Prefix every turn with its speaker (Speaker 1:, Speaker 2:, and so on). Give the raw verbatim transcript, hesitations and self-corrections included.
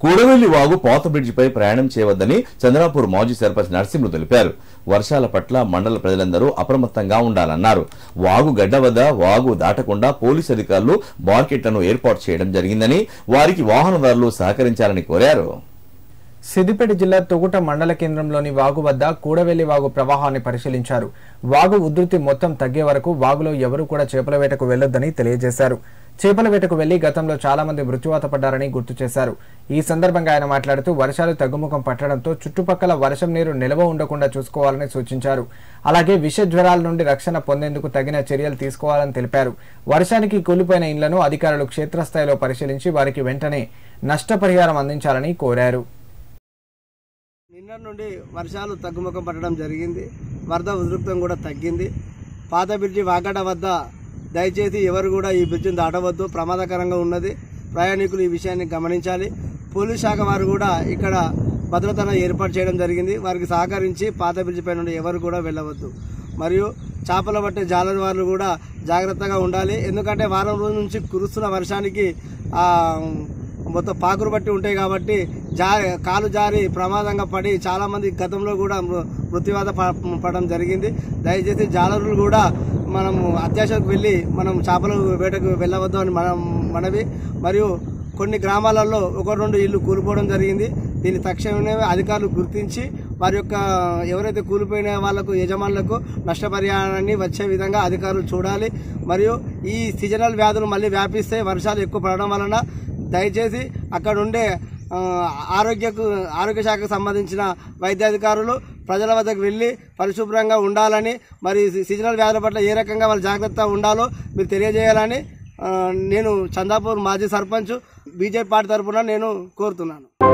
Speaker 1: కూడవెల్లి వాగు పోత బ్రిడ్జిపై ప్రయాణం చేయవద్దని చంద్రాపూర్ మాజీ సర్పంచ్ నరసింహులు తెలిపారు. వర్షాల పట్ల మండల ప్రజలందరూ అప్రమత్తంగా ఉండాలన్నారు. వాగు గడ్డ వద్ద వాగు దాటకుండా పోలీసు అధికారులు బార్కెట్లను ఏర్పాటు చేయడం జరిగిందని, వారికి వాహనదారులు సహకరించాలని కోరారు.
Speaker 2: సిద్దిపేట జిల్లా తొగుట మండల కేంద్రంలోని వాగు వద్ద కూడవెల్లి వాగు ప్రవాహాన్ని పరిశీలించారు. వాగు ఉధృతి మొత్తం తగ్గే వరకు వాగులో ఎవరూ కూడా చేపల వేటకు వెళ్లొద్దని తెలియజేశారు. చేపల వేటకు వెళ్లి గతంలో చాలా మంది మృత్యువాత పడ్డారని గుర్తు చేశారు. ఈ సందర్భంగా ఆయన మాట్లాడుతూ వర్షాలు తగ్గుముఖం పట్టడంతో చుట్టుపక్కల వర్షం నీరు నిల్వ ఉండకుండా చూసుకోవాలని సూచించారు. అలాగే విష జ్వరాల నుండి రక్షణ పొందేందుకు తగిన చర్యలు తీసుకోవాలని తెలిపారు. వర్షానికి కూలిపోయిన ఇండ్లను అధికారులు క్షేత్రస్థాయిలో పరిశీలించి వారికి వెంటనే నష్టపరిహారం అందించాలని కోరారు.
Speaker 3: నిన్న నుండి వర్షాలు తగ్గుముఖం పట్టడం జరిగింది. వరద ఉధృతం కూడా తగ్గింది. పాత బ్రిడ్జి వాగడ వద్ద దయచేసి ఎవరు కూడా ఈ బ్రిడ్జిని దాటవద్దు, ప్రమాదకరంగా ఉన్నది. ప్రయాణికులు ఈ విషయాన్ని గమనించాలి. పోలీస్ శాఖ వారు కూడా ఇక్కడ భద్రతను ఏర్పాటు చేయడం జరిగింది. వారికి సహకరించి పాత బ్రిడ్జిపై నుండి ఎవరు కూడా వెళ్ళవద్దు. మరియు చేపల పట్టే జాలరి వారు కూడా జాగ్రత్తగా ఉండాలి. ఎందుకంటే వారం రోజుల నుంచి కురుస్తున్న వర్షానికి మొత్తం పాకురు బట్టి ఉంటాయి కాబట్టి జారి కాలు జారి ప్రమాదంగా పడి చాలామంది గతంలో కూడా మృత్యువాత పడడం జరిగింది. దయచేసి జాలరులు కూడా మనము అత్యాశకు వెళ్ళి మనం చేపల వేటకు వెళ్ళవద్దు అని మనం మనవి. మరియు కొన్ని గ్రామాలలో ఒక రెండు ఇల్లు కూలిపోవడం జరిగింది. దీన్ని తక్షణమే అధికారులు గుర్తించి వారి యొక్క ఎవరైతే కూలిపోయిన వాళ్లకు యజమానులకు నష్టపరిహారాన్ని వచ్చే విధంగా అధికారులు చూడాలి. మరియు ఈ సీజనల్ వ్యాధులు మళ్ళీ వ్యాపిస్తే వర్షాలు ఎక్కువ పడడం వలన దయచేసి అక్కడ ఉండే ఆరోగ్యకు ఆరోగ్య శాఖకు సంబంధించిన వైద్యాధికారులు ప్రజల వద్దకు వెళ్ళి పరిశుభ్రంగా ఉండాలని, మరి సీజనల్ వ్యాధుల పట్ల ఏ రకంగా వాళ్ళు జాగ్రత్తగా ఉండాలో మీరు తెలియజేయాలని నేను చందాపూర్ మాజీ సర్పంచ్ బీజేపీ పార్టీ తరఫున నేను కోరుతున్నాను.